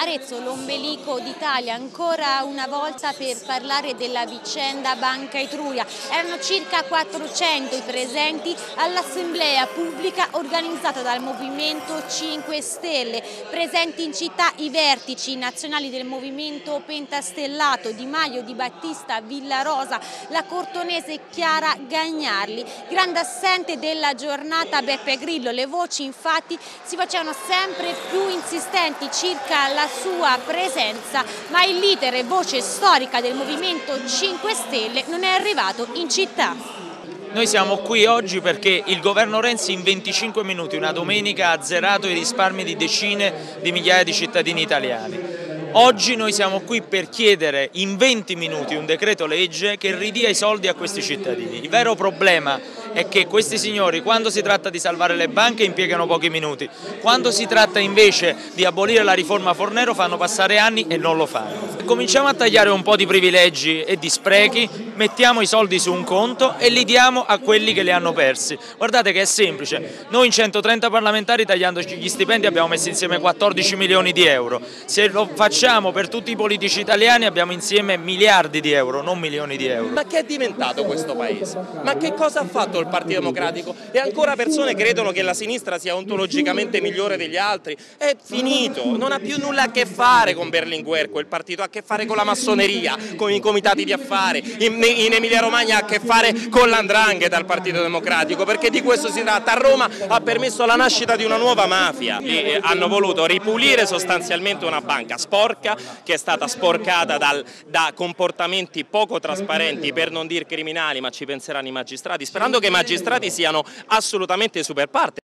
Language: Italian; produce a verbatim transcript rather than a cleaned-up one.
Arezzo, l'ombelico d'Italia, ancora una volta per parlare della vicenda Banca Etruria. Erano circa quattrocento i presenti all'assemblea pubblica organizzata dal Movimento cinque Stelle. Presenti in città i vertici nazionali del Movimento Pentastellato, Di Maio, Di Battista, Villarosa, la cortonese Chiara Gagnarli. Grande assente della giornata Beppe Grillo. Le voci infatti si facevano sempre più insistenti circa la sua presenza, ma il leader e voce storica del Movimento cinque Stelle non è arrivato in città. Noi siamo qui oggi perché il governo Renzi in venticinque minuti, una domenica, ha azzerato i risparmi di decine di migliaia di cittadini italiani. Oggi noi siamo qui per chiedere in venti minuti un decreto legge che ridia i soldi a questi cittadini. Il vero problema è che questi signori, quando si tratta di salvare le banche, impiegano pochi minuti, quando si tratta invece di abolire la riforma Fornero fanno passare anni e non lo fanno. Cominciamo a tagliare un po' di privilegi e di sprechi, mettiamo i soldi su un conto e li diamo a quelli che li hanno persi. Guardate che è semplice, noi in centotrenta parlamentari tagliandoci gli stipendi abbiamo messo insieme quattordici milioni di euro, se lo facciamo per tutti i politici italiani abbiamo insieme miliardi di euro, non milioni di euro. Ma che è diventato questo paese? Ma che cosa ha fatto il Partito Democratico? E ancora persone credono che la sinistra sia ontologicamente migliore degli altri? È finito, non ha più nulla a che fare con Berlinguer, quel partito ha a che fare con la massoneria, con i comitati di affari, in, in Emilia Romagna ha a che fare con l'andrangheta al Partito Democratico, perché di questo si tratta. A Roma ha permesso la nascita di una nuova mafia e hanno voluto ripulire sostanzialmente una banca sporca che è stata sporcata dal, da comportamenti poco trasparenti, per non dire criminali, ma ci penseranno i magistrati, sperando che i magistrati siano assolutamente super parte.